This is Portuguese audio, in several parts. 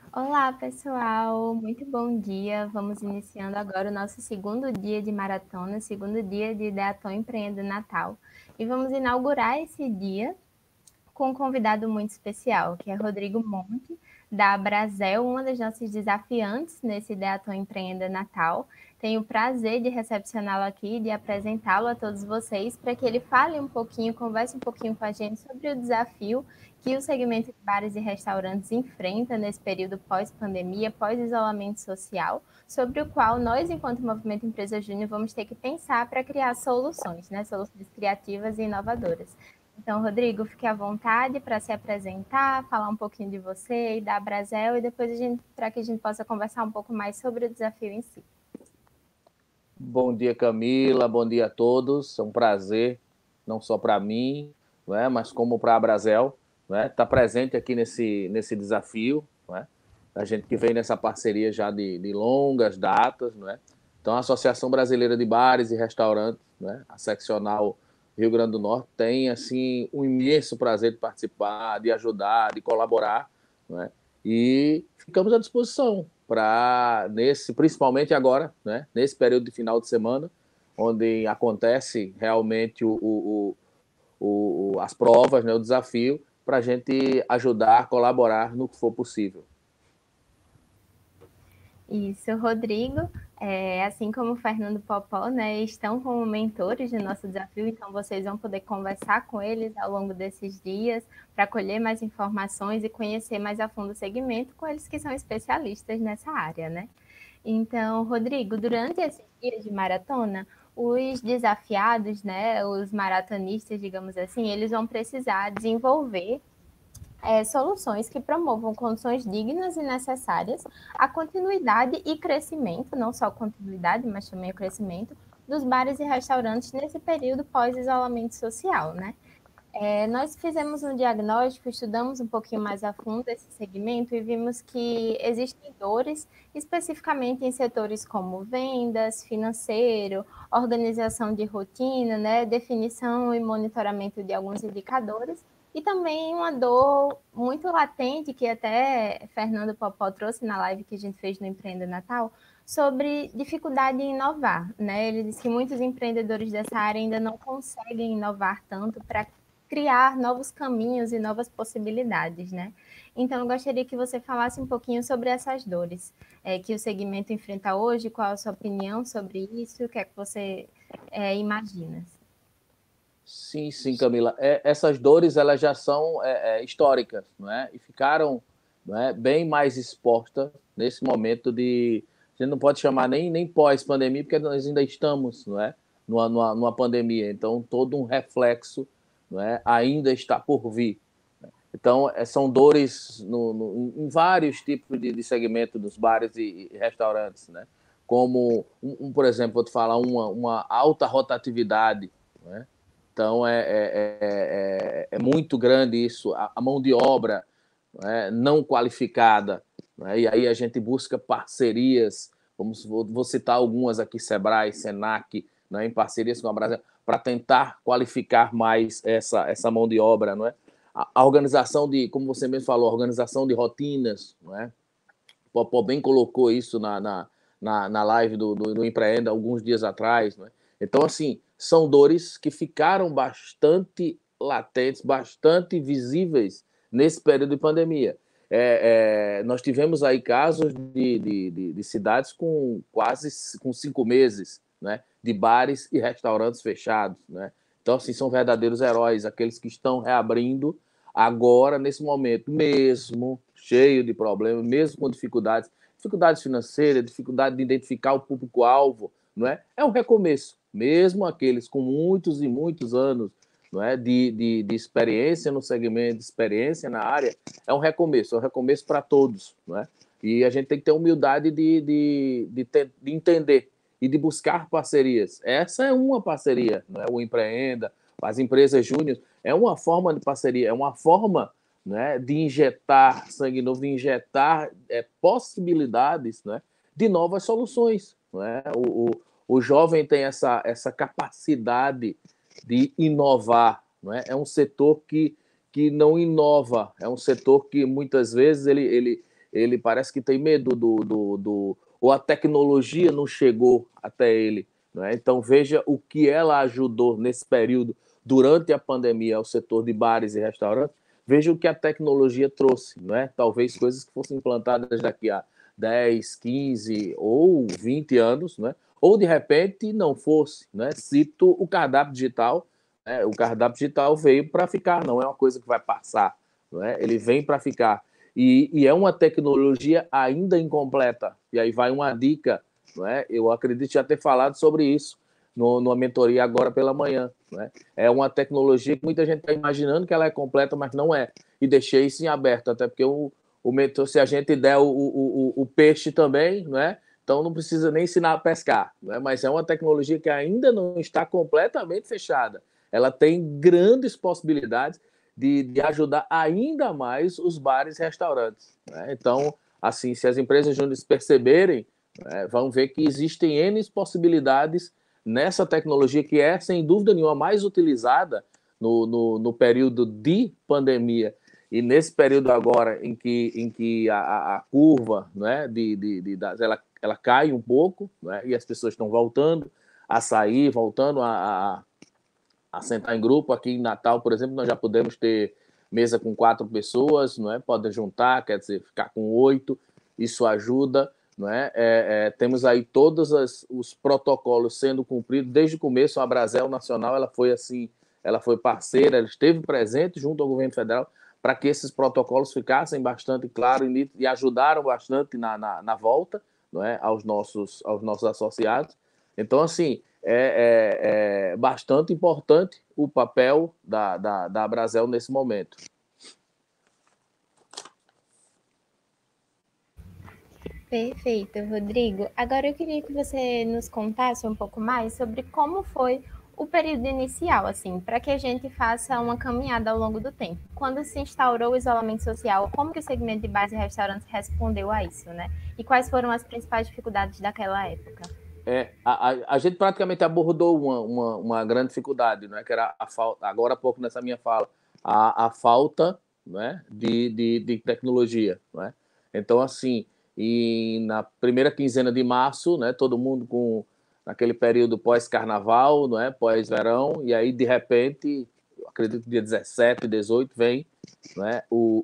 Olá, pessoal, muito bom dia. Vamos iniciando agora o nosso segundo dia de maratona, segundo dia de Ideaton Empreenda Natal. E vamos inaugurar esse dia com um convidado muito especial, que é Rodrigo Monte, da Brasel, uma das nossas desafiantes nesse Ideaton Empreenda Natal. Tenho o prazer de recepcioná-lo aqui, de apresentá-lo a todos vocês, para que ele fale um pouquinho, converse um pouquinho com a gente sobre o desafio que o segmento de bares e restaurantes enfrenta nesse período pós-pandemia, pós-isolamento social, sobre o qual nós, enquanto Movimento Empresa Júnior, vamos ter que pensar para criar soluções, né? Soluções criativas e inovadoras. Então, Rodrigo, fique à vontade para se apresentar, falar um pouquinho de você e da Brasel, e depois para que a gente possa conversar um pouco mais sobre o desafio em si. Bom dia, Camila. Bom dia a todos. É um prazer, não só para mim, não é, mas como para a Brasel, não é, estar presente aqui nesse desafio, não é, a gente que vem nessa parceria já de longas datas, não é. Então, a Associação Brasileira de Bares e Restaurantes, não é, a seccional Rio Grande do Norte, tem assim um imenso prazer de participar, de ajudar, de colaborar, não é, e ficamos à disposição para principalmente agora, né, nesse período de final de semana, onde acontece realmente as provas, né, o desafio, para a gente ajudar, colaborar no que for possível. Isso, Rodrigo, assim como o Fernando Popó, né, estão como mentores do nosso desafio, então vocês vão poder conversar com eles ao longo desses dias para colher mais informações e conhecer mais a fundo o segmento com eles que são especialistas nessa área, né? Então, Rodrigo, durante esses dias de maratona, os desafiados, né, os maratonistas, digamos assim, eles vão precisar desenvolver soluções que promovam condições dignas e necessárias à continuidade e crescimento, não só continuidade, mas também o crescimento dos bares e restaurantes nesse período pós-isolamento social, né? Nós fizemos um diagnóstico, estudamos um pouquinho mais a fundo esse segmento e vimos que existem dores, especificamente em setores como vendas, financeiro, organização de rotina, né, definição e monitoramento de alguns indicadores, e também uma dor muito latente, que até Fernando Popó trouxe na live que a gente fez no Empreenda Natal, sobre dificuldade em inovar. Né? Ele disse que muitos empreendedores dessa área ainda não conseguem inovar tanto para criar novos caminhos e novas possibilidades, né? Então, eu gostaria que você falasse um pouquinho sobre essas dores que o segmento enfrenta hoje, qual a sua opinião sobre isso, o que é que você imagina? Sim, sim, Camila. Essas dores elas já são históricas, não é? E ficaram, não é, bem mais expostas nesse momento de. A gente não pode chamar nem pós-pandemia, porque nós ainda estamos, não é, numa pandemia. Então, todo um reflexo, não é, ainda está por vir. Então, são dores em vários tipos de segmento dos bares e restaurantes, né? Como, por exemplo, vou te falar, uma alta rotatividade, né? Então, é muito grande isso, a mão de obra, né, não qualificada. Né? E aí a gente busca parcerias, vou citar algumas aqui, Sebrae, Senac, né, em parcerias com a Brasil, para tentar qualificar mais essa mão de obra. Não é? A organização como você mesmo falou, a organização de rotinas. Não é? O Popó bem colocou isso na live do Empreenda alguns dias atrás. Não é? Então, assim, são dores que ficaram bastante latentes, bastante visíveis nesse período de pandemia. Nós tivemos aí casos de cidades com quase com 5 meses, né, de bares e restaurantes fechados. Né? Então, assim, são verdadeiros heróis, aqueles que estão reabrindo agora, nesse momento, mesmo cheio de problemas, mesmo com dificuldades financeiras, dificuldade de identificar o público-alvo, não é? É um recomeço. Mesmo aqueles com muitos e muitos anos, não é, de experiência no segmento, de experiência na área, é um recomeço para todos, não é? E a gente tem que ter humildade de entender e de buscar parcerias. Essa é uma parceria, não é? O Empreenda, as empresas júnior, é uma forma de parceria, é uma forma, né, de injetar sangue novo, de injetar possibilidades, né, de novas soluções. Né? O jovem tem essa capacidade de inovar. Né? É um setor que não inova, é um setor que muitas vezes ele parece que tem medo ou a tecnologia não chegou até ele, não é? Então veja o que ela ajudou nesse período, durante a pandemia, ao setor de bares e restaurantes. Veja o que a tecnologia trouxe, não é? Talvez coisas que fossem implantadas daqui a 10, 15 ou 20 anos, não é? Ou de repente não fosse, né? Cito o cardápio digital, né? O cardápio digital veio para ficar, não é uma coisa que vai passar, não é? Ele vem para ficar. E é uma tecnologia ainda incompleta. E aí vai uma dica, não é? Eu acredito já ter falado sobre isso numa mentoria agora pela manhã. Não é? É uma tecnologia que muita gente está imaginando que ela é completa, mas não é. E deixei isso em aberto, até porque se a gente der o peixe também, não é? Então não precisa nem ensinar a pescar, não é? Mas é uma tecnologia que ainda não está completamente fechada. Ela tem grandes possibilidades de ajudar ainda mais os bares e restaurantes. Né? Então, assim, se as empresas júniores perceberem, né, vão ver que existem N possibilidades nessa tecnologia que é, sem dúvida nenhuma, mais utilizada no período de pandemia. E nesse período agora em que a curva, né, ela cai um pouco, né, e as pessoas estão voltando a sair, voltando a sentar em grupo. Aqui em Natal, por exemplo, nós já podemos ter mesa com 4 pessoas, não é? Podem juntar, quer dizer, ficar com 8, isso ajuda, não é? Temos aí todos os protocolos sendo cumpridos desde o começo. A Abrazel Nacional, ela foi assim, ela foi parceira, ela esteve presente junto ao governo federal para que esses protocolos ficassem bastante claros e ajudaram bastante na volta, não é? aos nossos associados. Então, assim, é bastante importante o papel da Abrazel nesse momento. Perfeito, Rodrigo. Agora eu queria que você nos contasse um pouco mais sobre como foi o período inicial, assim, para que a gente faça uma caminhada ao longo do tempo. Quando se instaurou o isolamento social, como que o segmento de bares e restaurantes respondeu a isso, né? E quais foram as principais dificuldades daquela época? A gente praticamente abordou uma grande dificuldade, não é? Que era a falta, agora há pouco nessa minha fala, a falta, não é? de tecnologia. Não é? Então, assim, e na primeira quinzena de março, né, todo mundo naquele período pós-carnaval, não é? Pós-verão, e aí, de repente, eu acredito que dia 17, 18, vem, não é?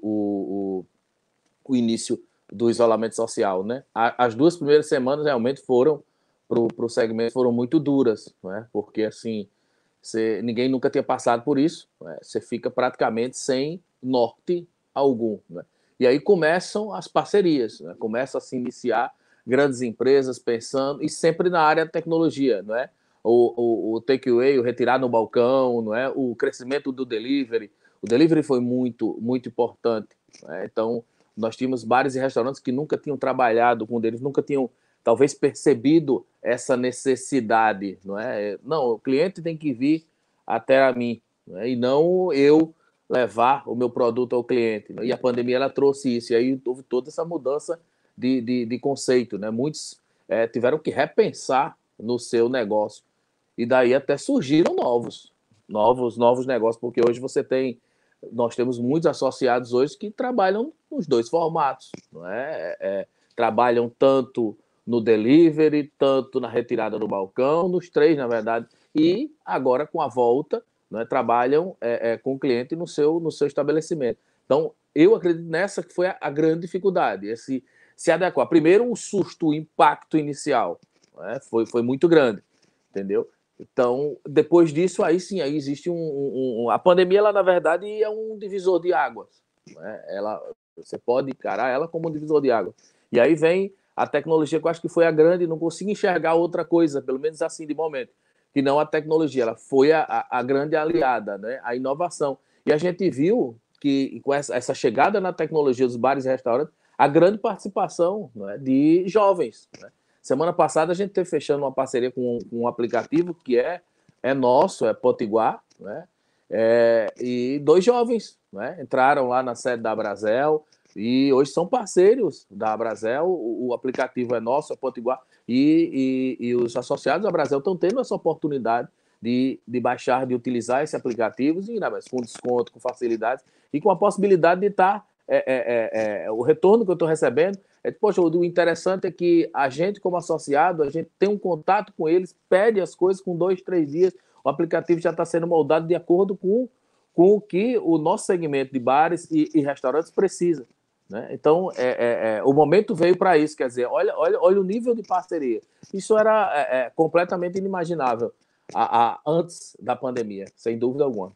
O início do isolamento social. Né? As 2 primeiras semanas realmente foram para o segmento foram muito duras, né? Porque assim ninguém nunca tinha passado por isso, né? Você fica praticamente sem norte algum. Né? E aí começam as parcerias, né? Começa a se iniciar grandes empresas pensando, e sempre na área de tecnologia, não é? O takeaway, o retirar no balcão, não é? O crescimento do delivery. O delivery foi muito, muito importante. Né? Então, nós tínhamos bares e restaurantes que nunca tinham trabalhado com delivery, nunca tinham talvez percebido essa necessidade, não é? Não, o cliente tem que vir até a mim, não é? E não eu levar o meu produto ao cliente. Não é? E a pandemia ela trouxe isso, e aí houve toda essa mudança de conceito, né? Muitos tiveram que repensar no seu negócio, e daí até surgiram novos negócios, porque hoje nós temos muitos associados hoje que trabalham nos 2 formatos, não é? Trabalham tanto no delivery, tanto na retirada do balcão, nos 3, na verdade, e agora com a volta, né, trabalham com o cliente no seu estabelecimento. Então, eu acredito nessa que foi a grande dificuldade, se adequar. Primeiro, o susto, o impacto inicial, né, foi muito grande, entendeu? Então, depois disso, aí sim, aí existe a pandemia, ela, na verdade, é um divisor de águas. Né? Você pode encarar ela como um divisor de águas. E aí vem a tecnologia, que eu acho que foi a grande, não consigo enxergar outra coisa, pelo menos assim de momento, que não a tecnologia. Ela foi a grande aliada, né? A inovação. E a gente viu que com essa chegada na tecnologia dos bares e restaurantes, a grande participação, né, de jovens. Né? Semana passada a gente teve fechando uma parceria com um aplicativo que é nosso, é Potiguar, né? E 2 jovens, né, entraram lá na sede da Abrazel, e hoje são parceiros da Abrazel. O aplicativo é nosso, é Potiguar, e os associados da Abrazel estão tendo essa oportunidade de baixar, de utilizar esse aplicativo, e, com desconto, com facilidades, e com a possibilidade de estar o retorno que eu estou recebendo poxa, o interessante é que a gente, como associado, a gente tem um contato com eles, pede as coisas com 2, 3 dias, o aplicativo já está sendo moldado de acordo com o que o nosso segmento de bares e restaurantes precisa. Né? Então, o momento veio para isso, quer dizer, olha o nível de parceria. Isso era completamente inimaginável antes da pandemia, sem dúvida alguma.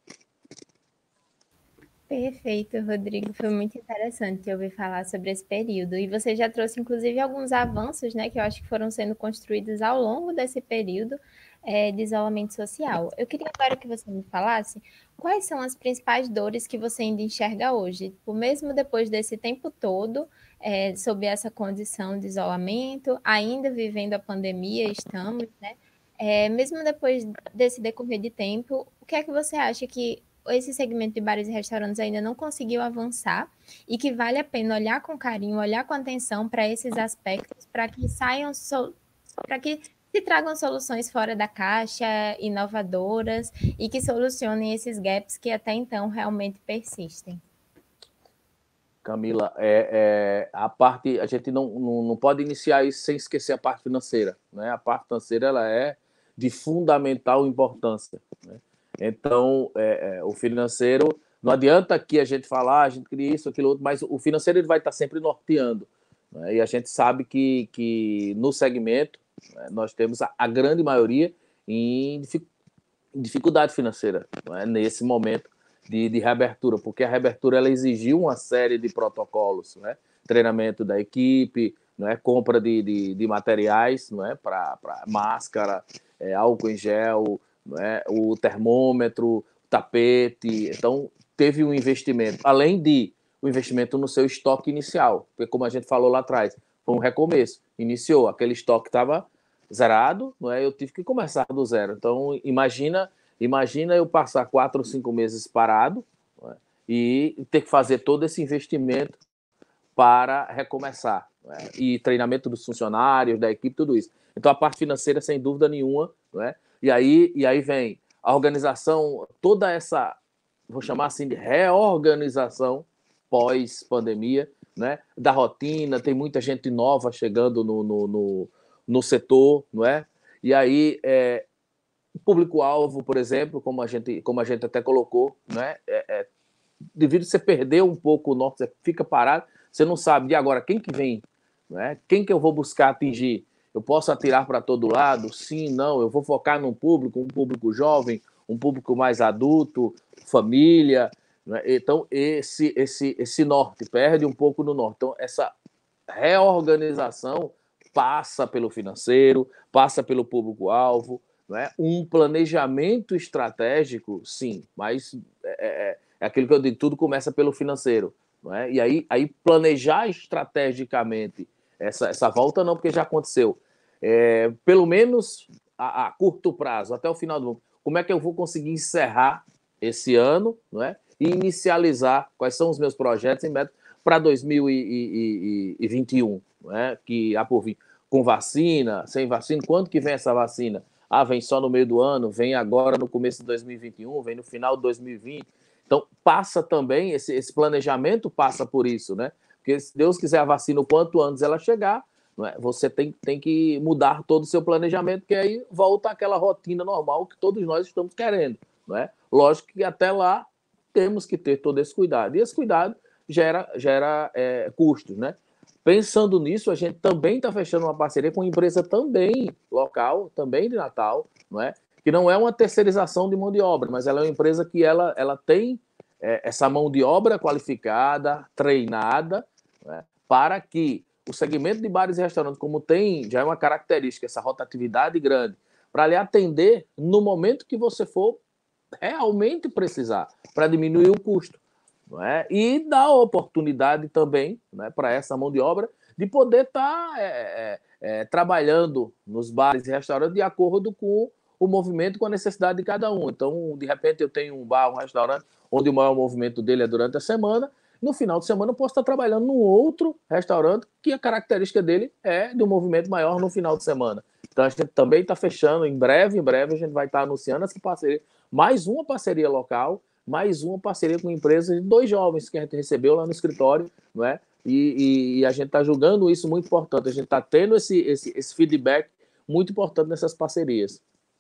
Perfeito, Rodrigo. Foi muito interessante ouvir falar sobre esse período. E você já trouxe, inclusive, alguns avanços, né, que eu acho que foram sendo construídos ao longo desse período de isolamento social. Eu queria agora que você me falasse quais são as principais dores que você ainda enxerga hoje, tipo, mesmo depois desse tempo todo, sob essa condição de isolamento, ainda vivendo a pandemia, estamos, né? Mesmo depois desse decorrer de tempo, o que é que você acha que esse segmento de bares e restaurantes ainda não conseguiu avançar e que vale a pena olhar com carinho, olhar com atenção para esses aspectos, para que para que se tragam soluções fora da caixa, inovadoras e que solucionem esses gaps que até então realmente persistem. Camila, a parte, a gente não pode iniciar isso sem esquecer a parte financeira. Né? A parte financeira ela é de fundamental importância. Né? Então, o financeiro, não adianta aqui a gente falar, a gente cria isso, aquilo outro, mas o financeiro ele vai estar sempre norteando. Né? E a gente sabe que no segmento, né, nós temos a grande maioria em dificuldade financeira, né, nesse momento de reabertura, porque a reabertura ela exigiu uma série de protocolos, né? Treinamento da equipe, né? Compra de materiais, né? Para máscara, álcool em gel, né? O termômetro, tapete. Então, teve um investimento, além de o investimento no seu estoque inicial, porque como a gente falou lá atrás, foi um recomeço. Iniciou, aquele estoque estava zerado, não é? Eu tive que começar do zero. Então, imagina eu passar 4 ou 5 meses parado, né, e ter que fazer todo esse investimento para recomeçar. Né, e treinamento dos funcionários, da equipe, tudo isso. Então, a parte financeira, sem dúvida nenhuma. Né, e aí vem a organização, toda essa, vou chamar assim, de reorganização pós-pandemia, né, da rotina. Tem muita gente nova chegando no setor, não é? E aí, o público-alvo, por exemplo, como a gente até colocou, né? Devido você perder um pouco o norte, você fica parado, você não sabe de agora quem que vem, né? Quem que eu vou buscar atingir? Eu posso atirar para todo lado? Sim, não. Eu vou focar um público jovem, um público mais adulto, família. Né? Então, esse norte perde um pouco no norte. Então, essa reorganização passa pelo financeiro, passa pelo público-alvo, não é? Um planejamento estratégico, sim, mas é aquilo que eu digo, tudo começa pelo financeiro. Não é? E aí planejar estrategicamente essa volta não, porque já aconteceu. Pelo menos a curto prazo, até o final do ano, como é que eu vou conseguir encerrar esse ano, não é? E inicializar quais são os meus projetos e metas para 2021, né? Que há por vir. Com vacina, sem vacina, quando que vem essa vacina? Vem só no meio do ano, vem agora no começo de 2021, vem no final de 2020. Então, passa também, esse planejamento passa por isso, né? Porque se Deus quiser a vacina o quanto antes ela chegar, não é? Você tem que mudar todo o seu planejamento, porque aí volta àquela rotina normal que todos nós estamos querendo, não é? Lógico que até lá temos que ter todo esse cuidado. E esse cuidado gera custos, né? Pensando nisso, a gente também está fechando uma parceria com uma empresa também local, também de Natal, não é? Que não é uma terceirização de mão de obra, mas ela é uma empresa que ela tem essa mão de obra qualificada, treinada, né? Para que o segmento de bares e restaurantes, como tem, já é uma característica, essa rotatividade grande, para lhe atender no momento que você for realmente precisar, para diminuir o custo. Não é? E dar oportunidade também, né, para essa mão de obra de poder estar trabalhando nos bares e restaurantes de acordo com o movimento, com a necessidade de cada um. Então, de repente, eu tenho um bar, um restaurante, onde o maior movimento dele é durante a semana, no final de semana eu posso estar trabalhando num outro restaurante que a característica dele é de um movimento maior no final de semana. Então, a gente também está fechando, em breve a gente vai estar anunciando essa parceria, mais uma parceria local, mais uma parceria com empresas de 2 jovens que a gente recebeu lá no escritório, não é? E a gente está julgando isso muito importante, a gente está tendo esse feedback muito importante nessas parcerias.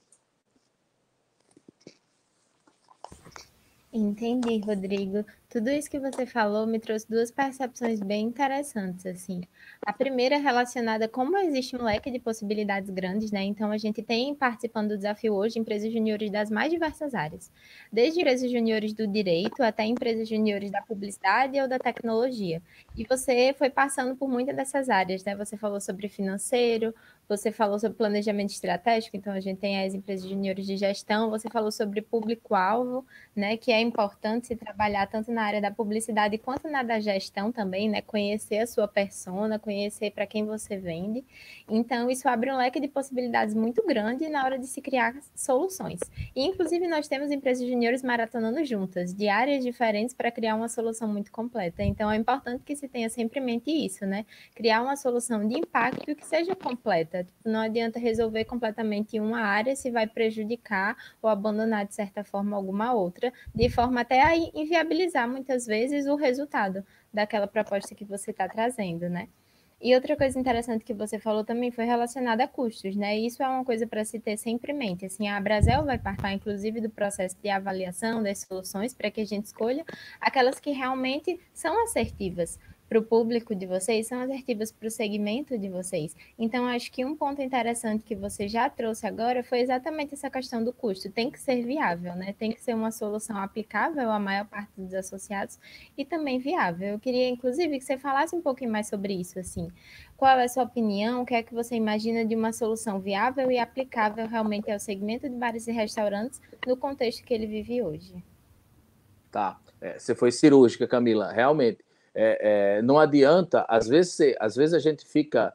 Entendi, Rodrigo. Tudo isso que você falou me trouxe 2 percepções bem interessantes, assim. A primeira é relacionada a como existe um leque de possibilidades grandes, né? Então, a gente tem participando do desafio hoje empresas juniores das mais diversas áreas, desde empresas juniores do direito até empresas juniores da publicidade ou da tecnologia. E você foi passando por muitas dessas áreas, né? Você falou sobre financeiro, você falou sobre planejamento estratégico, então a gente tem as empresas juniores de gestão, você falou sobre público-alvo, né, que é importante se trabalhar tanto na área da publicidade quanto na da gestão também, né, conhecer a sua persona, conhecer para quem você vende. Então, isso abre um leque de possibilidades muito grande na hora de se criar soluções. E, inclusive, nós temos empresas juniores maratonando juntas, de áreas diferentes, para criar uma solução muito completa. Então, é importante que se tenha sempre em mente isso, né? Criar uma solução de impacto que seja completa. Não adianta resolver completamente uma área se vai prejudicar ou abandonar, de certa forma, alguma outra, de forma até a inviabilizar, muitas vezes, o resultado daquela proposta que você está trazendo, né? E outra coisa interessante que você falou também foi relacionada a custos, né? Isso é uma coisa para se ter sempre em mente. Assim, a Brasel vai participar, inclusive, do processo de avaliação das soluções para que a gente escolha aquelas que realmente são assertivas para o público de vocês, são assertivas para o segmento de vocês. Então, acho que um ponto interessante que você já trouxe agora foi exatamente essa questão do custo. Tem que ser viável, né? Tem que ser uma solução aplicável à maior parte dos associados e também viável. Eu queria, inclusive, que você falasse um pouquinho mais sobre isso, assim. Qual é a sua opinião? O que é que você imagina de uma solução viável e aplicável realmente ao segmento de bares e restaurantes no contexto que ele vive hoje? Tá, você foi cirúrgica, Camila, realmente. Não adianta, às vezes a gente fica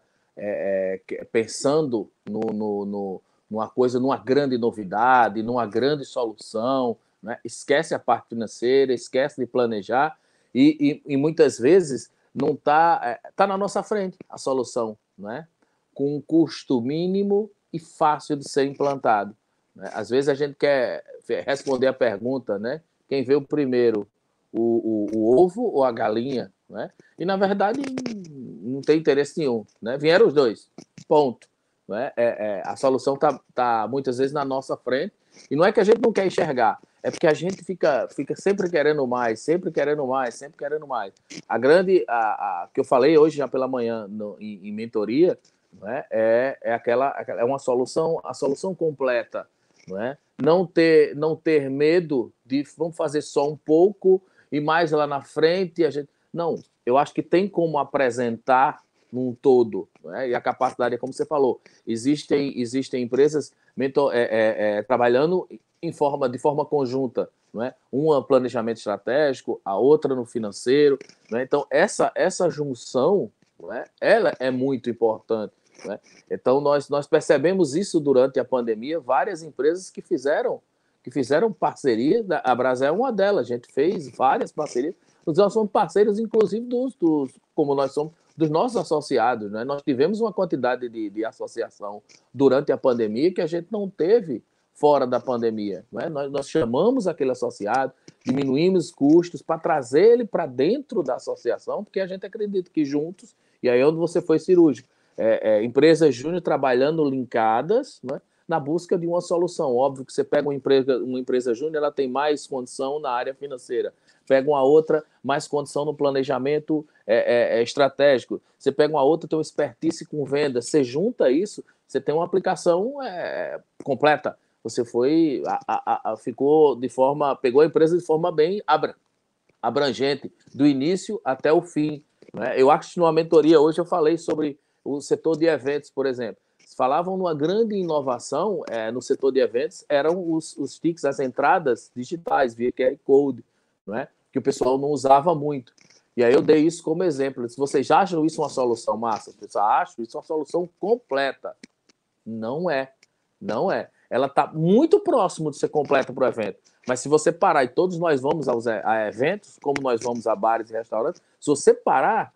pensando numa coisa, numa grande novidade, numa grande solução, né? Esquece a parte financeira, esquece de planejar e muitas vezes não tá na nossa frente a solução, né? Com um custo mínimo e fácil de ser implantado, né? Às vezes a gente quer responder a pergunta, né? Quem veio primeiro, o ovo ou a galinha, né? E, na verdade, não tem interesse nenhum, né? Vieram os dois, ponto. Né? A solução tá muitas vezes na nossa frente, e não é que a gente não quer enxergar, é porque a gente fica sempre querendo mais, sempre querendo mais, sempre querendo mais. A que eu falei hoje já pela manhã em mentoria, né? É uma solução, a solução completa, não é? Não ter medo de vamos fazer só um pouco e mais lá na frente a gente. Não, eu acho que tem como apresentar num todo, né? E a capacidade, como você falou, existem empresas trabalhando de forma conjunta, não é? Uma planejamento estratégico, a outra no financeiro, né? Então essa junção, não é? Ela é muito importante. Né? Então, nós percebemos isso durante a pandemia, várias empresas que fizeram parceria, a Brasel é uma delas, a gente fez várias parcerias, nós somos parceiros, inclusive, como nós somos, dos nossos associados. Né? Nós tivemos uma quantidade de associação durante a pandemia que a gente não teve fora da pandemia. Né? Nós chamamos aquele associado, diminuímos custos para trazer ele para dentro da associação, porque a gente acredita que juntos, e aí é onde você foi cirúrgico, empresas júnior trabalhando linkadas, né, na busca de uma solução. Óbvio que você pega uma empresa júnior, ela tem mais condição na área financeira. Pega uma outra, mais condição no planejamento estratégico. Você pega uma outra, tem uma expertise com venda. Você junta isso, você tem uma aplicação completa. Você pegou a empresa de forma bem abrangente, do início até o fim. Né? Eu acho que numa mentoria hoje eu falei sobre o setor de eventos, por exemplo. Falavam numa grande inovação no setor de eventos, eram os tickets, as entradas digitais, via QR Code, não é? Que o pessoal não usava muito. E aí eu dei isso como exemplo. Se vocês já acham isso uma solução massa, vocês acham isso uma solução completa. Não é. Não é. Ela está muito próximo de ser completa para o evento. Mas se você parar, e todos nós vamos a eventos, como nós vamos a bares e restaurantes, se você parar,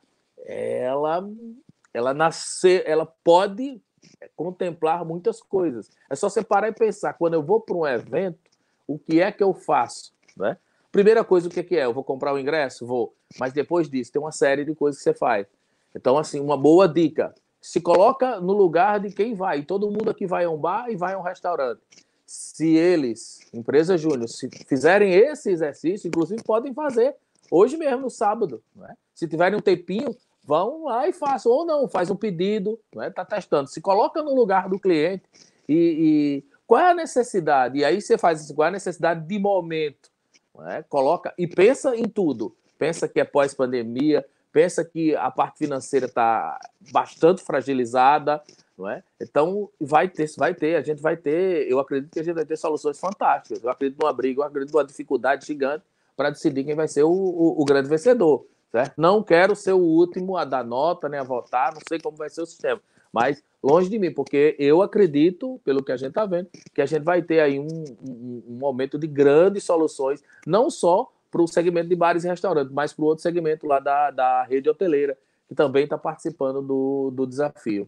ela pode contemplar muitas coisas. É só você parar e pensar, quando eu vou para um evento, o que é que eu faço? Né? Primeira coisa, o que é? Eu vou comprar o ingresso? Vou. Mas depois disso, tem uma série de coisas que você faz. Então, assim, uma boa dica. Se coloca no lugar de quem vai. E todo mundo aqui vai a um bar e vai a um restaurante. Se eles, empresa júnior, se fizerem esse exercício, inclusive podem fazer hoje mesmo, no sábado. Não é? Se tiverem um tempinho, vão lá e façam. Ou não, faz um pedido, não é? Tá testando. Se coloca no lugar do cliente e qual é a necessidade? E aí você faz isso, qual é a necessidade de momento? Não é? Coloca e pensa em tudo. Pensa que é pós-pandemia, pensa que a parte financeira está bastante fragilizada, não é? Então, a gente vai ter, eu acredito que a gente vai ter soluções fantásticas. Eu acredito numa briga, eu acredito numa dificuldade gigante para decidir quem vai ser o grande vencedor, certo? Não quero ser o último a dar nota, nem a votar, não sei como vai ser o sistema, mas longe de mim, porque eu acredito, pelo que a gente está vendo, que a gente vai ter aí um momento de grandes soluções, não só para o segmento de bares e restaurantes, mas para o outro segmento lá da rede hoteleira, que também está participando do desafio.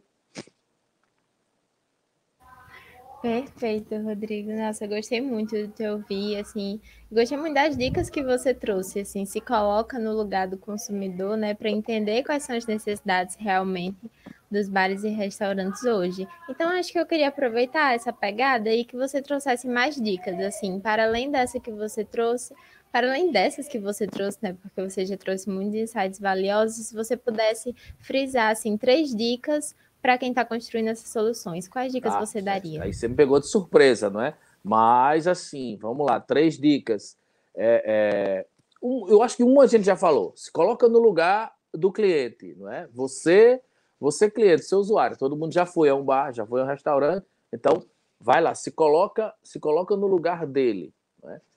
Perfeito, Rodrigo. Nossa, eu gostei muito de te ouvir, assim, gostei muito das dicas que você trouxe, assim, se coloca no lugar do consumidor, né, para entender quais são as necessidades realmente dos bares e restaurantes hoje. Então, acho que eu queria aproveitar essa pegada e que você trouxesse mais dicas, assim, para além dessa que você trouxe, para além dessas que você trouxe, né, porque você já trouxe muitos insights valiosos, se você pudesse frisar, assim, 3 dicas para quem está construindo essas soluções. Quais dicas você daria? Aí você me pegou de surpresa, não é? Mas, assim, vamos lá, 3 dicas. Eu acho que uma a gente já falou. Se coloca no lugar do cliente, não é? Você cliente, seu usuário, todo mundo já foi a um bar, já foi a um restaurante, então vai lá, se coloca no lugar dele. Não é?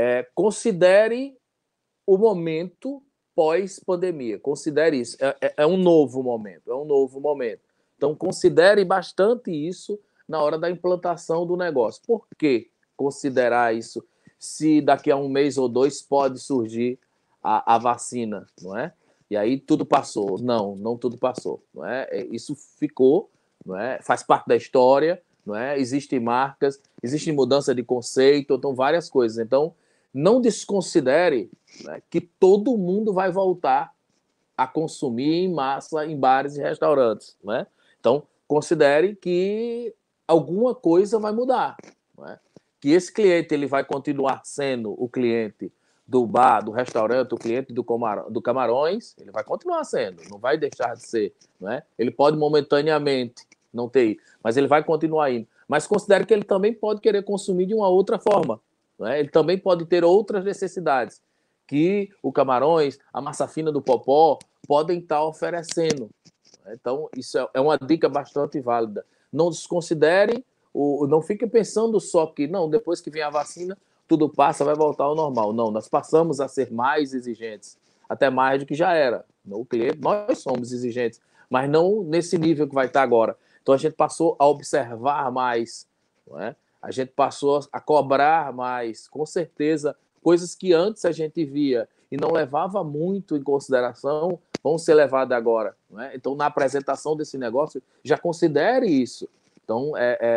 Considere o momento pós-pandemia. Considere isso. É um novo momento, é um novo momento. Então, considere bastante isso na hora da implantação do negócio. Por que considerar isso se daqui a um mês ou 2 pode surgir a vacina, não é? E aí tudo passou. Não tudo passou. Não é? Isso ficou, não é? Faz parte da história, não é? Existem marcas, existe mudança de conceito, então várias coisas. Então, não desconsidere, né, que todo mundo vai voltar a consumir em massa em bares e restaurantes. Né? Então, considere que alguma coisa vai mudar. Né? Que esse cliente ele vai continuar sendo o cliente do bar, do restaurante, o cliente do Camarões, ele vai continuar sendo, não vai deixar de ser. Né? Ele pode momentaneamente não ter ido, mas ele vai continuar indo. Mas considere que ele também pode querer consumir de uma outra forma. Né? Ele também pode ter outras necessidades que o Camarões, a massa fina do Popó, podem estar oferecendo. Então, isso é uma dica bastante válida. Não desconsiderem, não fiquem pensando só que, não, depois que vem a vacina, tudo passa, vai voltar ao normal. Não, nós passamos a ser mais exigentes, até mais do que já era. O cliente, nós somos exigentes, mas não nesse nível que vai estar agora. Então, a gente passou a observar mais, não é? A gente passou a cobrar mais, com certeza, coisas que antes a gente via e não levava muito em consideração, vão ser levadas agora. Não é? Então, na apresentação desse negócio, já considere isso. Então,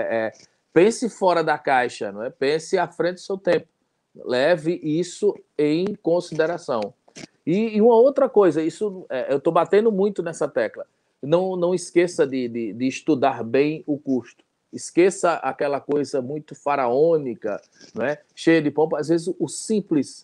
pense fora da caixa, não é? Pense à frente do seu tempo. Leve isso em consideração. E uma outra coisa, isso eu estou batendo muito nessa tecla. Não esqueça de estudar bem o custo. Esqueça aquela coisa muito faraônica, não é? Cheia de pompa. Às vezes o simples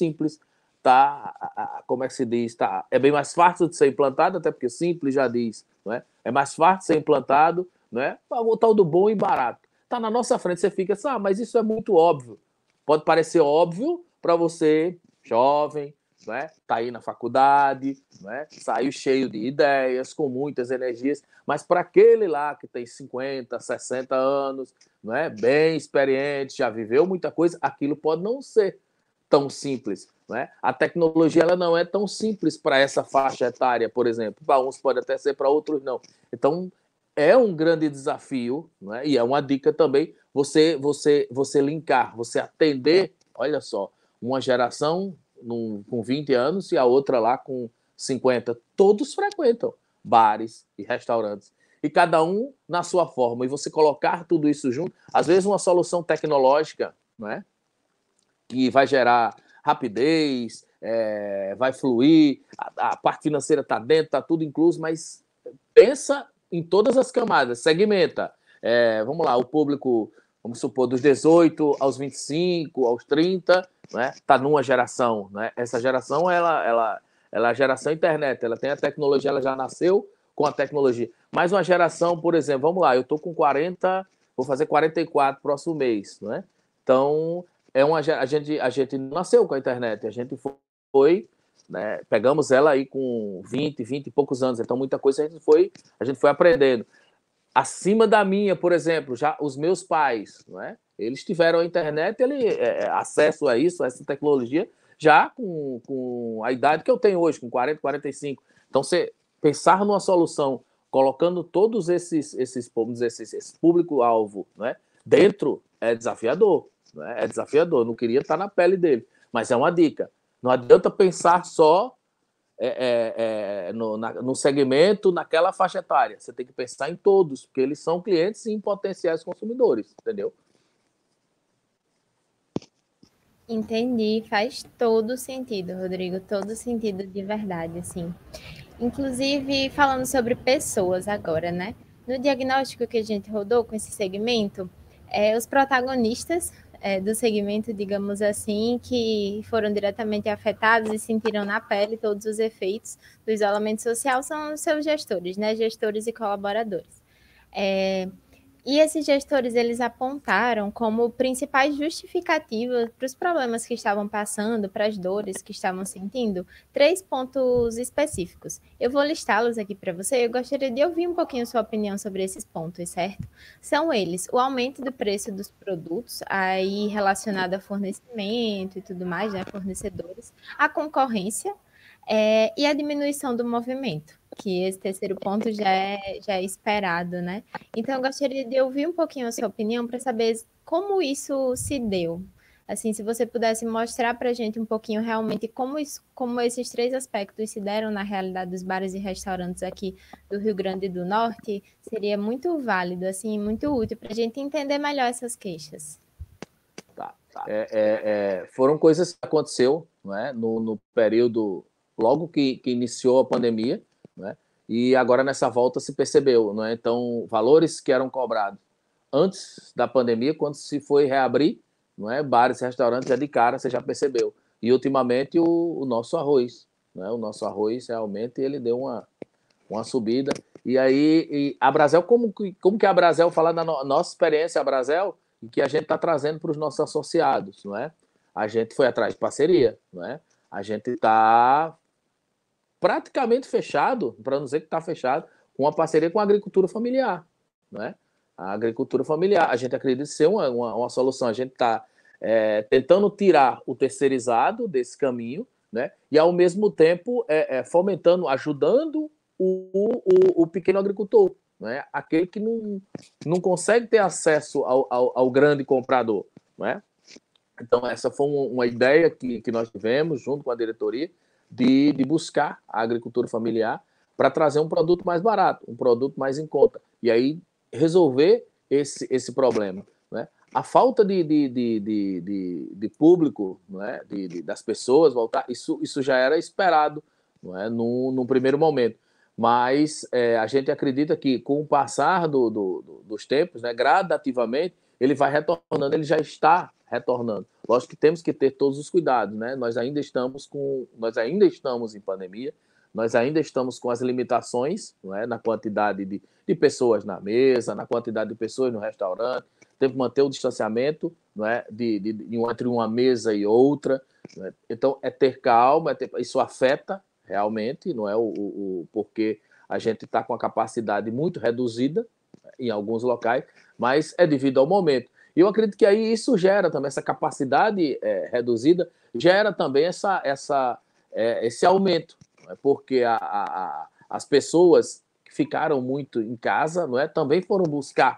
tá, como é que se diz? É bem mais fácil de ser implantado, até porque simples já diz, não é? É mais fácil de ser implantado, não é? O tal do bom e barato. Tá na nossa frente, você fica assim, mas isso é muito óbvio. Pode parecer óbvio para você, jovem, não é? Tá aí na faculdade, não é? Saiu cheio de ideias, com muitas energias, mas para aquele lá que tem 50, 60 anos, não é? Bem experiente, já viveu muita coisa, aquilo pode não ser tão simples. Não é? A tecnologia ela não é tão simples para essa faixa etária, por exemplo. Para uns pode até ser, para outros não. Então, é um grande desafio, não é? E é uma dica também você linkar, você atender, olha só, uma geração com 20 anos e a outra lá com 50. Todos frequentam bares e restaurantes. E cada um na sua forma. E você colocar tudo isso junto, às vezes uma solução tecnológica, não é? Que vai gerar rapidez, vai fluir, a parte financeira está dentro, está tudo incluso, mas pensa em todas as camadas, segmenta. Vamos lá, o público, vamos supor, dos 18 aos 25, aos 30, está numa geração. Né? Essa geração, ela é a geração internet, ela tem a tecnologia, ela já nasceu com a tecnologia. Mas uma geração, por exemplo, vamos lá, eu estou com 40, vou fazer 44 próximo mês. Né? Então, a gente não nasceu com a internet, a gente foi, né, pegamos ela aí com 20 e poucos anos, então muita coisa a gente foi aprendendo. Acima da minha, por exemplo, já os meus pais, não é? Eles tiveram a internet, acesso a isso, a essa tecnologia, já com a idade que eu tenho hoje, com 40, 45. Então, você pensar numa solução, colocando todos esses público-alvo, né, dentro, é desafiador. Né? É desafiador, eu não queria estar na pele dele. Mas é uma dica. Não adianta pensar só no segmento, naquela faixa etária. Você tem que pensar em todos, porque eles são clientes e em potenciais consumidores, entendeu? Entendi, faz todo sentido, Rodrigo, todo sentido de verdade, assim. Inclusive, falando sobre pessoas agora, né? No diagnóstico que a gente rodou com esse segmento, os protagonistas do segmento, digamos assim, que foram diretamente afetados e sentiram na pele todos os efeitos do isolamento social são os seus gestores, né? Gestores e colaboradores. E esses gestores, eles apontaram como principais justificativas para os problemas que estavam passando, para as dores que estavam sentindo, 3 pontos específicos. Eu vou listá-los aqui para você, eu gostaria de ouvir um pouquinho sua opinião sobre esses pontos, certo? São eles, o aumento do preço dos produtos, aí relacionado a fornecimento e tudo mais, né, fornecedores, a concorrência, e a diminuição do movimento, que esse terceiro ponto já é esperado, né? Então, eu gostaria de ouvir um pouquinho a sua opinião para saber como isso se deu. Assim, se você pudesse mostrar para a gente um pouquinho realmente como esses 3 aspectos se deram na realidade dos bares e restaurantes aqui do Rio Grande do Norte, seria muito válido, assim, muito útil para a gente entender melhor essas queixas. Tá. Foram coisas que aconteceu, né, no período, logo que iniciou a pandemia, né, e agora nessa volta se percebeu. Né, então, valores que eram cobrados antes da pandemia, quando se foi reabrir, não é, bares e restaurantes, de cara, você já percebeu. E, ultimamente, o nosso arroz. Né, o nosso arroz, realmente, ele deu uma subida. E aí, a Brasel, como que a Brasel, falando da nossa experiência, a Brasel, que a gente está trazendo para os nossos associados, não é? A gente foi atrás de parceria, não é? A gente está praticamente fechado, para não dizer que está fechado, com uma parceria com a agricultura familiar, não é? A agricultura familiar, a gente acredita ser uma solução. A gente está tentando tirar o terceirizado desse caminho, né? E ao mesmo tempo fomentando, ajudando o pequeno agricultor, né? Aquele que não consegue ter acesso ao grande comprador. Né? Então, essa foi uma ideia que nós tivemos, junto com a diretoria, de buscar a agricultura familiar para trazer um produto mais barato, um produto mais em conta. E aí resolver esse problema. Né? A falta de público, né? das pessoas voltar, isso já era esperado, não é? num primeiro momento. Mas a gente acredita que, com o passar dos tempos, né, gradativamente, ele vai retornando, ele já está retornando. Lógico que temos que ter todos os cuidados, né? Nós ainda estamos em pandemia, nós ainda estamos com as limitações, não é? Na quantidade de pessoas na mesa, na quantidade de pessoas no restaurante, tem que manter o distanciamento, não é? Entre uma mesa e outra. Não é? Então, ter calma, isso afeta realmente, não é? Porque a gente está com a capacidade muito reduzida em alguns locais, mas é devido ao momento. E eu acredito que aí isso gera também, essa capacidade reduzida, gera também esse aumento, né? Porque as pessoas que ficaram muito em casa, não é, também foram buscar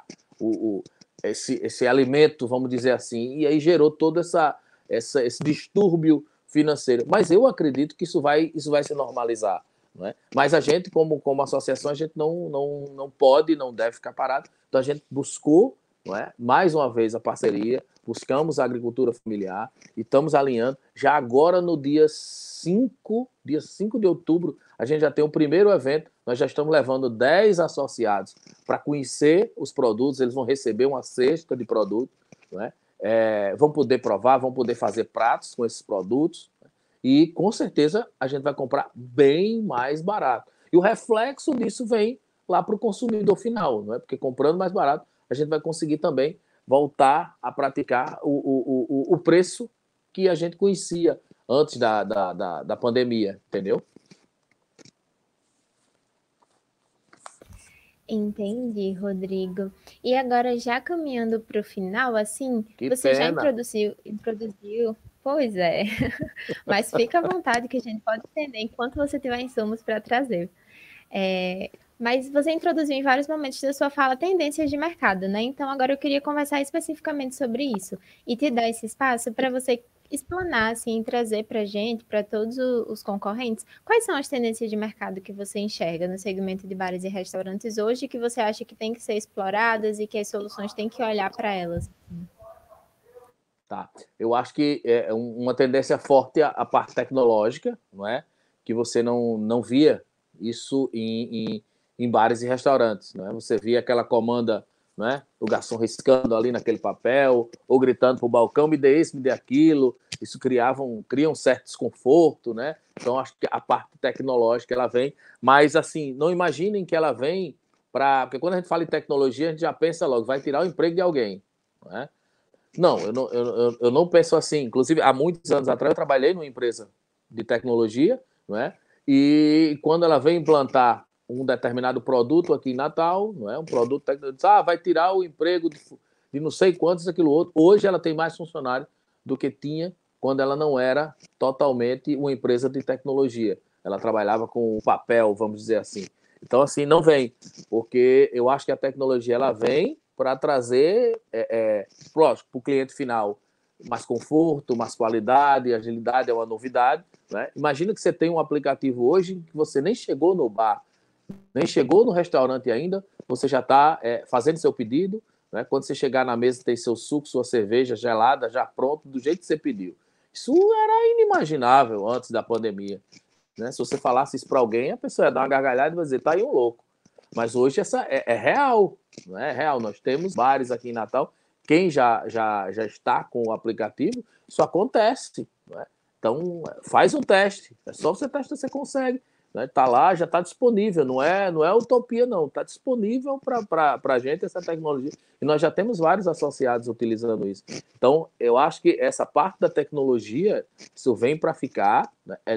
esse alimento, vamos dizer assim, e aí gerou todo esse distúrbio financeiro. Mas eu acredito que isso vai se normalizar. Não é? Mas a gente, como associação, a gente não pode, não deve ficar parado. Então, a gente buscou, não é? Mais uma vez, a parceria, buscamos a agricultura familiar e estamos alinhando. Já agora, no dia 5 de outubro, a gente já tem o primeiro evento, nós já estamos levando 10 associados para conhecer os produtos, eles vão receber uma cesta de produtos, não é? Vão poder provar, vão poder fazer pratos com esses produtos, né? E com certeza a gente vai comprar bem mais barato. E o reflexo disso vem lá para o consumidor final, não é? Porque comprando mais barato, a gente vai conseguir também voltar a praticar o preço que a gente conhecia antes da pandemia, entendeu? Entendi, Rodrigo. E agora, já caminhando para o final, assim, Que você já pena. introduziu, pois é, mas fica à vontade que a gente pode entender enquanto você tiver insumos para trazer. Mas você introduziu em vários momentos da sua fala tendências de mercado, né? Então, agora eu queria conversar especificamente sobre isso e te dar esse espaço para você explanar, assim, e trazer para a gente, para todos os concorrentes, quais são as tendências de mercado que você enxerga no segmento de bares e restaurantes hoje que você acha que tem que ser exploradas e que as soluções têm que olhar para elas? Tá. Eu acho que é uma tendência forte a parte tecnológica, não é? Que você não via isso em bares e restaurantes, não é? Você via aquela comanda, não é? O garçom riscando ali naquele papel, ou gritando para o balcão, me dê isso, me dê aquilo. Isso cria um certo desconforto, né? Então, acho que a parte tecnológica ela vem, mas assim, não imaginem que ela vem para. Porque quando a gente fala em tecnologia, a gente já pensa logo, vai tirar o emprego de alguém, não é? Não, eu não penso assim. Inclusive, há muitos anos atrás, eu trabalhei numa empresa de tecnologia, não é? E quando ela veio implantar um determinado produto aqui em Natal, não é? Um produto tecnológico, vai tirar o emprego de não sei quantos, aquilo outro. Hoje ela tem mais funcionários do que tinha quando ela não era totalmente uma empresa de tecnologia. Ela trabalhava com papel, vamos dizer assim. Então, assim, não vem, porque eu acho que a tecnologia ela vem para trazer, lógico, para o cliente final mais conforto, mais qualidade, agilidade é uma novidade, né? Imagina que você tem um aplicativo hoje que você nem chegou no bar, nem chegou no restaurante ainda, você já está fazendo seu pedido, né? Quando você chegar na mesa tem seu suco, sua cerveja gelada, já pronto, do jeito que você pediu. Isso era inimaginável antes da pandemia, né? Se você falasse isso para alguém, a pessoa ia dar uma gargalhada e vai dizer, tá aí um louco. Mas hoje essa é real, não é real. Nós temos bares aqui em Natal. Quem já está com o aplicativo, isso acontece. Não é? Então, faz um teste. É só você testar, você consegue. Está lá, já está disponível. Não é utopia, não. Está disponível para a gente essa tecnologia. E nós já temos vários associados utilizando isso. Então, eu acho que essa parte da tecnologia, isso vem para ficar.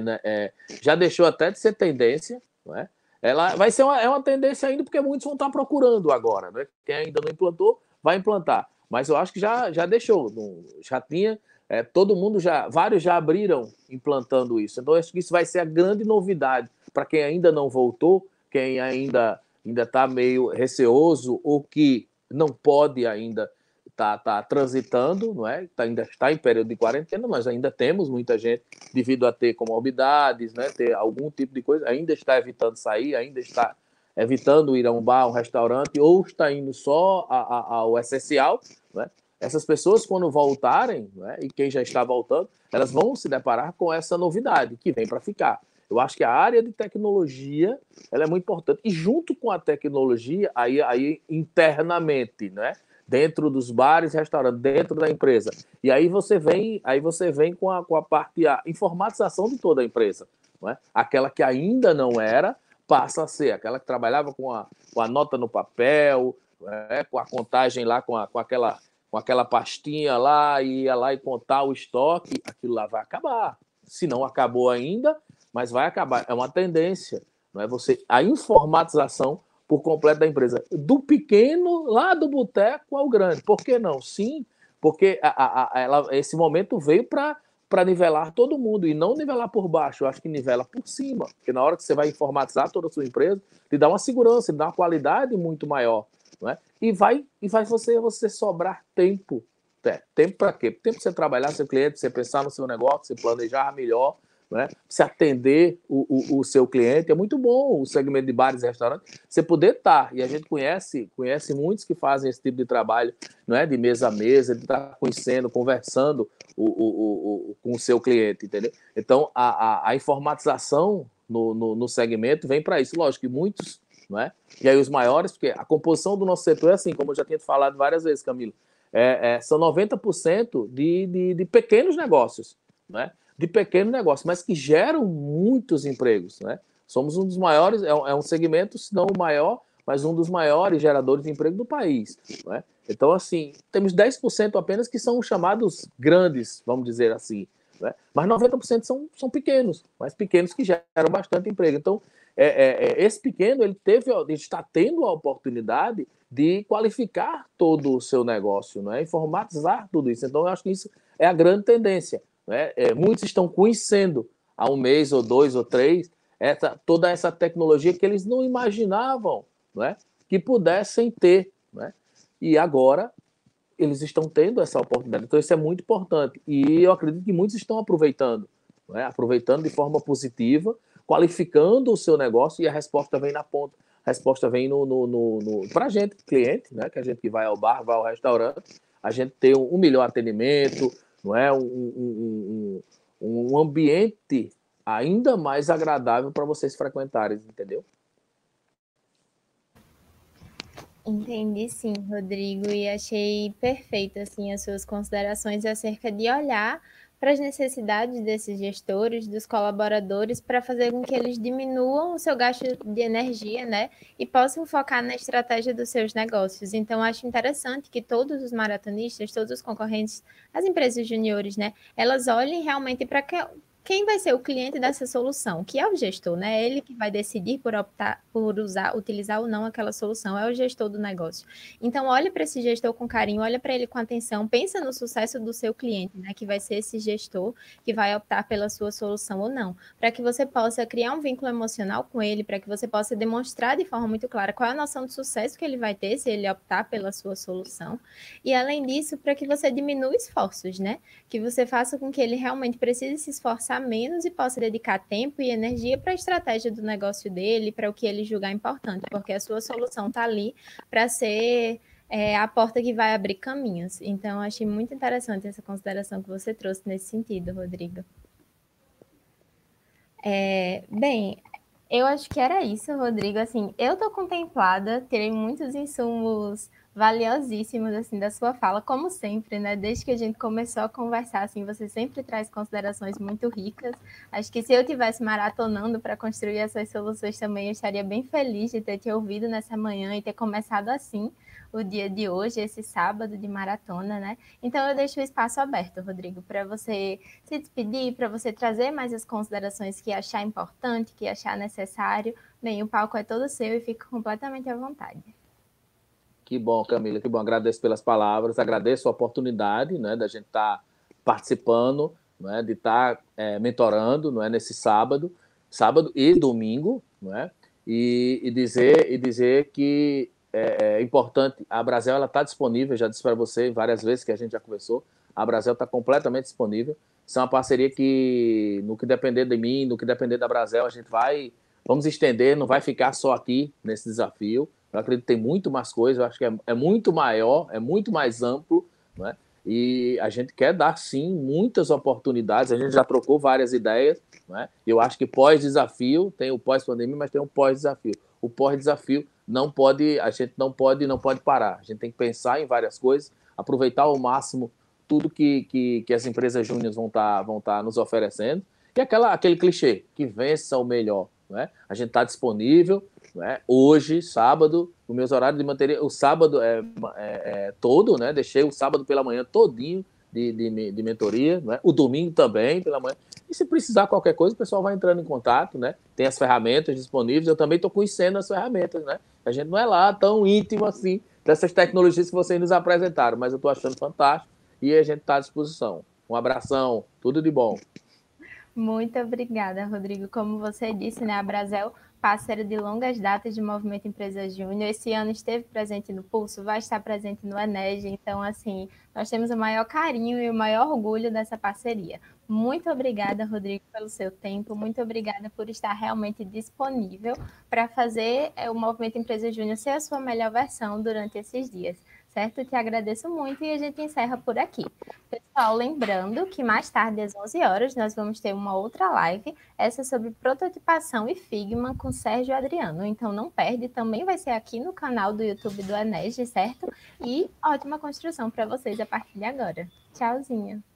Já deixou até de ser tendência, não é? Ela vai ser uma tendência ainda, porque muitos vão estar procurando agora, né? Quem ainda não implantou, vai implantar. Mas eu acho que já deixou, já tinha, todo mundo vários já abriram implantando isso. Então, eu acho que isso vai ser a grande novidade para quem ainda não voltou, quem ainda está meio receoso ou que não pode ainda tá transitando, não é? Ainda está em período de quarentena, mas ainda temos muita gente, devido a ter comorbidades, né? Ter algum tipo de coisa, ainda está evitando sair, ainda está evitando ir a um bar, um restaurante, ou está indo só ao essencial, né? Essas pessoas, quando voltarem, né, e quem já está voltando, elas vão se deparar com essa novidade que vem para ficar. Eu acho que a área de tecnologia ela é muito importante. E junto com a tecnologia, aí internamente, né? Dentro dos bares, restaurantes, dentro da empresa. E aí você vem com a parte, a informatização de toda a empresa. Não é? Aquela que ainda não era, passa a ser. Aquela que trabalhava com a nota no papel, com a contagem lá, com aquela pastinha lá, e ia lá e contar o estoque, aquilo lá vai acabar. Se não acabou ainda, mas vai acabar. É uma tendência. Não é? A informatização por completo da empresa. Do pequeno, lá do boteco, ao grande. Por que não? Sim, porque esse momento veio para nivelar todo mundo e não nivelar por baixo. Eu acho que nivela por cima. Porque na hora que você vai informatizar toda a sua empresa, lhe dá uma segurança, lhe dá uma qualidade muito maior. Não é? E vai você sobrar tempo. Tempo para quê? Tempo para você trabalhar seu cliente, você pensar no seu negócio, você planejar melhor. né? Se atender o seu cliente, é muito bom o segmento de bares e restaurantes, você poder estar, e a gente conhece muitos que fazem esse tipo de trabalho, não é? De mesa a mesa, de estar conhecendo, conversando com o seu cliente, entendeu? Então, a informatização no segmento vem para isso. Lógico que muitos, não é? E aí os maiores, porque a composição do nosso setor é assim, como eu já tinha falado várias vezes, Camilo, são 90% de pequenos negócios, né? De pequenos negócios, mas que geram muitos empregos, né? Somos um dos maiores, é um segmento, se não o maior, mas um dos maiores geradores de emprego do país, né? Então, assim, temos 10% apenas que são chamados grandes, vamos dizer assim, né? Mas 90% são pequenos, mas pequenos que geram bastante emprego. Então, esse pequeno, ele está tendo a oportunidade de qualificar todo o seu negócio, né? Informatizar tudo isso. Então, eu acho que isso é a grande tendência, né? Muitos estão conhecendo há um mês, ou 2, ou 3, toda essa tecnologia que eles não imaginavam, né? Que pudessem ter, né? E agora eles estão tendo essa oportunidade. Então, isso é muito importante. E eu acredito que muitos estão aproveitando, né? Aproveitando de forma positiva, qualificando o seu negócio, e a resposta vem na ponta. A resposta vem para a gente, cliente, né? Que a gente que vai ao bar, vai ao restaurante, a gente ter um melhor atendimento, não é? Um ambiente ainda mais agradável para vocês frequentarem, entendeu? Entendi, sim, Rodrigo, e achei perfeito assim as suas considerações acerca de olhar para as necessidades desses gestores, dos colaboradores, para fazer com que eles diminuam o seu gasto de energia, né, e possam focar na estratégia dos seus negócios. Então, acho interessante que todos os maratonistas, todos os concorrentes, as empresas juniores, né, elas olhem realmente para quem vai ser o cliente dessa solução, que é o gestor, né? É ele que vai decidir por optar por utilizar ou não aquela solução, é o gestor do negócio. Então, olhe para esse gestor com carinho, olha para ele com atenção, pensa no sucesso do seu cliente, né? Que vai ser esse gestor que vai optar pela sua solução ou não, para que você possa criar um vínculo emocional com ele, para que você possa demonstrar de forma muito clara qual é a noção de sucesso que ele vai ter se ele optar pela sua solução. E além disso, para que você diminua esforços, né? Que você faça com que ele realmente precise se esforçar menos e possa dedicar tempo e energia para a estratégia do negócio dele, para o que ele julgar importante, porque a sua solução está ali para ser a porta que vai abrir caminhos. Então, achei muito interessante essa consideração que você trouxe nesse sentido, Rodrigo. Bem, eu acho que era isso, Rodrigo. Assim, eu estou contemplada, terei muitos insumos valiosíssimos assim da sua fala, como sempre, né? Desde que a gente começou a conversar, assim, você sempre traz considerações muito ricas. Acho que se eu tivesse maratonando para construir essas soluções também, eu estaria bem feliz de ter te ouvido nessa manhã e ter começado assim o dia de hoje, esse sábado de maratona, né? Então eu deixo o espaço aberto, Rodrigo, para você se despedir, para você trazer mais as considerações que achar importante, que achar necessário. Bem, o palco é todo seu e fica completamente à vontade. Que bom, Camila, que bom. Agradeço pelas palavras, agradeço a oportunidade, né, da gente estar participando, né, de estar mentorando, não é, nesse sábado e domingo, não é, e dizer que é importante. A Brasel, ela está disponível, já disse para você várias vezes que a gente já conversou. A Brasel está completamente disponível. Isso é uma parceria que, no que depender de mim, no que depender da Brasel, a gente vamos estender, não vai ficar só aqui nesse desafio. Eu acredito que tem muito mais coisas, eu acho que é muito maior, é muito mais amplo, né? E a gente quer dar, sim, muitas oportunidades, a gente já trocou várias ideias, né? Eu acho que pós-desafio, tem o pós-pandemia, mas tem um pós-desafio. O pós-desafio a gente não pode parar, a gente tem que pensar em várias coisas, aproveitar ao máximo tudo que as empresas júniores vão tá nos oferecendo, e aquele clichê, que vença o melhor, né? A gente está disponível, né? Hoje, sábado, os meus horários de manter o sábado todo, né? Deixei o sábado pela manhã todinho de mentoria, né? O domingo também pela manhã. E se precisar qualquer coisa, o pessoal vai entrando em contato, né? Tem as ferramentas disponíveis. Eu também estou conhecendo as ferramentas, né? A gente não é lá tão íntimo assim dessas tecnologias que vocês nos apresentaram, mas eu estou achando fantástico e a gente está à disposição. Um abração, tudo de bom. Muito obrigada, Rodrigo. Como você disse, né, a Brasel, parceira de longas datas de Movimento Empresa Júnior, esse ano esteve presente no Pulso, vai estar presente no Enege, então, assim, nós temos o maior carinho e o maior orgulho dessa parceria. Muito obrigada, Rodrigo, pelo seu tempo, muito obrigada por estar realmente disponível para fazer o Movimento Empresa Júnior ser a sua melhor versão durante esses dias, certo? Te agradeço muito e a gente encerra por aqui. Pessoal, lembrando que mais tarde, às 11 horas, nós vamos ter uma outra live, essa sobre prototipação e Figma com Sérgio Adriano. Então não perde, também vai ser aqui no canal do YouTube do Enege, certo? E ótima construção para vocês a partir de agora. Tchauzinho!